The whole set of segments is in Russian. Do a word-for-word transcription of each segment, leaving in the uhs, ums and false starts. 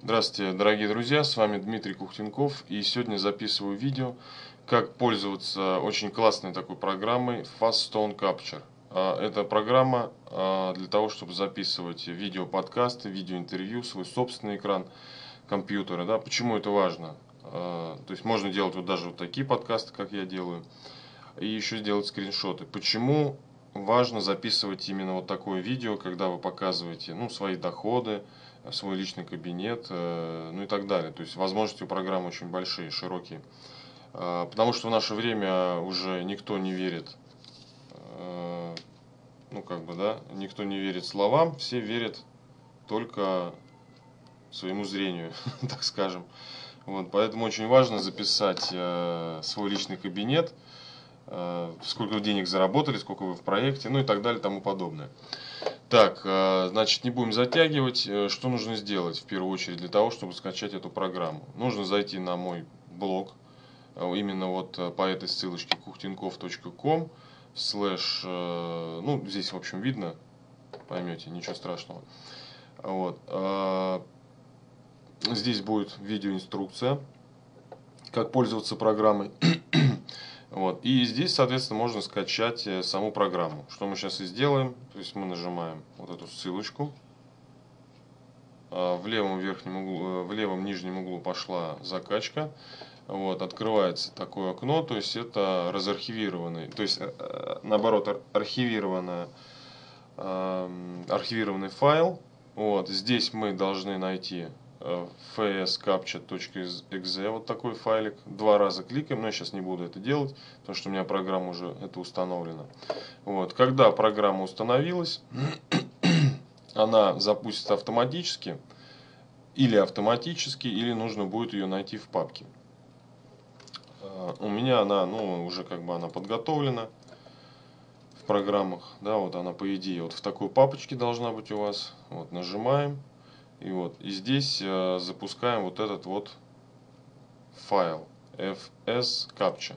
Здравствуйте, дорогие друзья, с вами Дмитрий Кухтенков, и сегодня записываю видео, как пользоваться очень классной такой программой Faststone Capture. А, Это программа а, для того, чтобы записывать видео-подкасты, видеоинтервью, свой собственный экран компьютера. Да? Почему это важно? А, То есть можно делать вот даже вот такие подкасты, как я делаю, и еще сделать скриншоты. Почему важно записывать именно вот такое видео, когда вы показываете, ну, свои доходы, свой личный кабинет, э, ну и так далее. То есть возможности у программы очень большие, широкие. Э, Потому что в наше время уже никто не верит, э, ну как бы, да, никто не верит словам, все верят только своему зрению, так скажем. Вот, поэтому очень важно записать э, свой личный кабинет, э, сколько вы денег заработали, сколько вы в проекте, ну и так далее, тому подобное. Так, э, значит, не будем затягивать. Э, Что нужно сделать в первую очередь для того, чтобы скачать эту программу? Нужно зайти на мой блог, э, именно вот э, по этой ссылочке кухтенков точка ком слэш, э, ну, здесь, в общем, видно, поймете, ничего страшного. Вот. э, Здесь будет видеоинструкция, как пользоваться программой. Вот. И здесь, соответственно, можно скачать э, саму программу. Что мы сейчас и сделаем. То есть мы нажимаем вот эту ссылочку. В левом верхнем углу, в левом нижнем углу пошла закачка. Вот, открывается такое окно, то есть это разархивированный, то есть наоборот архивированная, архивированный файл. Вот, здесь мы должны найти fscapture.exe, вот такой файлик. Два раза кликаем, но я сейчас не буду это делать, потому что у меня программа уже это установлена. Вот, когда программа установилась, она запустится автоматически, или автоматически, или нужно будет ее найти в папке. У меня она, ну, уже как бы она подготовлена в программах, да, вот она по идее вот в такой папочке должна быть у вас. Вот нажимаем, и вот, и здесь э, запускаем вот этот вот файл fscapture.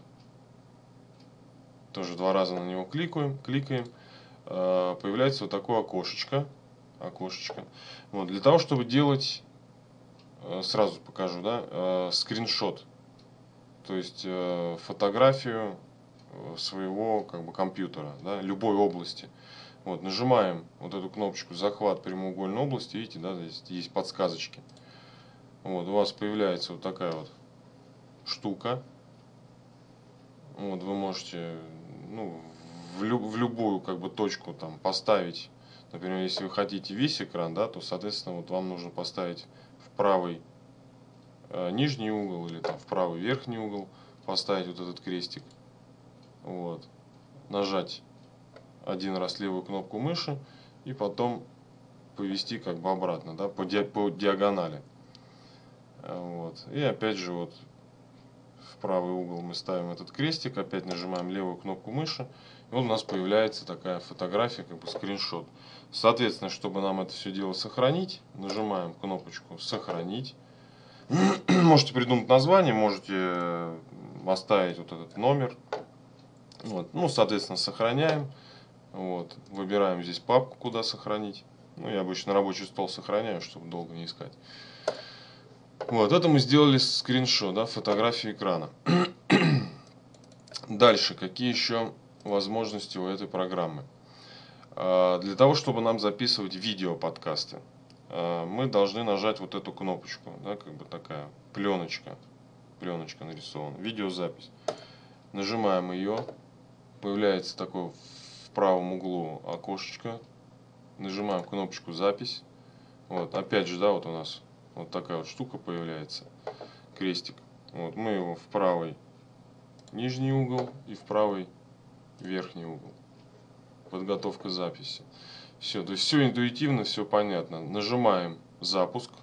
Тоже два раза на него кликаем, кликаем, э, появляется вот такое окошечко, окошечко. Вот, для того, чтобы делать, сразу покажу, да, э, скриншот, то есть э, фотографию своего как бы компьютера, да, любой области. Вот, нажимаем вот эту кнопочку захват прямоугольной области, видите, да, здесь есть подсказочки. Вот, у вас появляется вот такая вот штука. Вот, вы можете, ну, в, лю в любую как бы точку там поставить. Например, если вы хотите весь экран, да, то, соответственно, вот вам нужно поставить в правый э, нижний угол или там в правый верхний угол, поставить вот этот крестик. Вот, нажать один раз левую кнопку мыши и потом повести как бы обратно, да, по, ди по диагонали. Вот. И опять же вот в правый угол мы ставим этот крестик, опять нажимаем левую кнопку мыши, и вот у нас появляется такая фотография, как бы скриншот. Соответственно, чтобы нам это все дело сохранить, нажимаем кнопочку «Сохранить». Можете придумать название, можете оставить вот этот номер. Вот. Ну, соответственно, сохраняем. Вот. Выбираем здесь папку, куда сохранить. Ну, я обычно рабочий стол сохраняю, чтобы долго не искать. Вот, это мы сделали скриншот, да, фотографии экрана. Дальше, какие еще возможности у этой программы? Для того, чтобы нам записывать видео-подкасты, мы должны нажать вот эту кнопочку, да, как бы такая пленочка, пленочка нарисована, видеозапись. Нажимаем ее, появляется такое в правом углу окошечко, нажимаем кнопочку запись. Вот, опять же, да, вот у нас вот такая вот штука появляется, крестик. Вот, мы его в правый нижний угол и в правый верхний угол. Подготовка записи. Все, то есть все интуитивно, все понятно. Нажимаем запуск.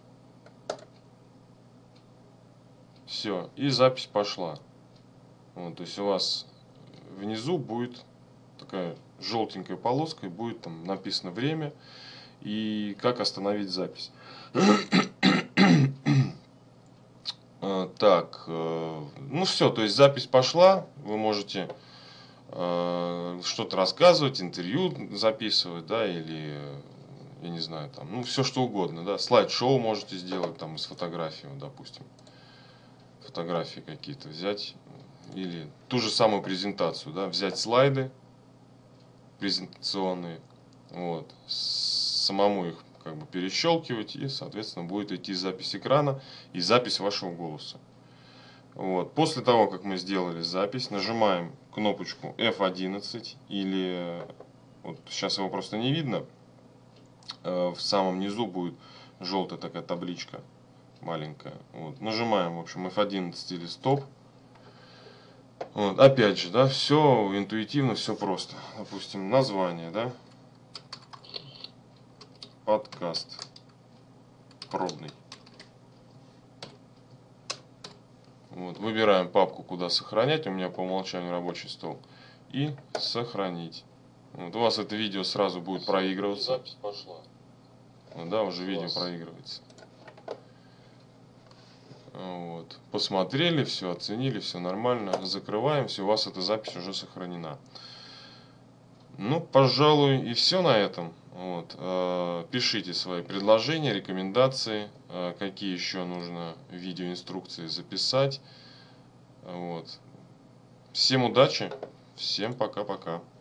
Все, и запись пошла. Вот, то есть у вас внизу будет такая желтенькая полоска, и будет там написано время и как остановить запись. Так, ну все, то есть запись пошла, вы можете что-то рассказывать, интервью записывать, да, или я не знаю, там, ну, все что угодно, да, слайд-шоу можете сделать там из фотографий, вот, допустим, фотографии какие-то взять, или ту же самую презентацию, да, взять слайды презентационные, вот, самому их как бы перещелкивать, и, соответственно, будет идти запись экрана и запись вашего голоса. Вот. После того, как мы сделали запись, нажимаем кнопочку эф одиннадцать, или, вот сейчас его просто не видно, в самом низу будет желтая такая табличка маленькая. Вот. Нажимаем, в общем, эф одиннадцать или стоп. Вот. Опять же, да, все интуитивно, все просто. Допустим, название, да, подкаст пробный. Вот. Выбираем папку, куда сохранять. У меня по умолчанию рабочий стол. И сохранить. Вот. У вас это видео сразу будет проигрываться. Запись пошла. Вот, да, уже Класс. видео проигрывается. Вот. Посмотрели, все оценили, все нормально. Закрываем, все, у вас эта запись уже сохранена. Ну, пожалуй, и все на этом. Вот. Пишите свои предложения, рекомендации, какие еще нужно видеоинструкции записать. Вот. Всем удачи, всем пока-пока.